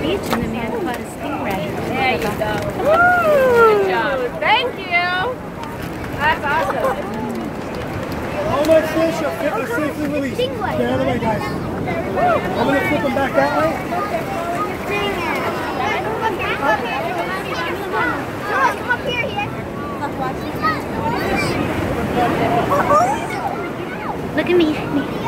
Beach and the man caught a stingray. There you go. Good job. Thank you. That's awesome. All my fish are safely released. Get out of the way, guys. I'm going to flip them back that way. Come up here, Look at me.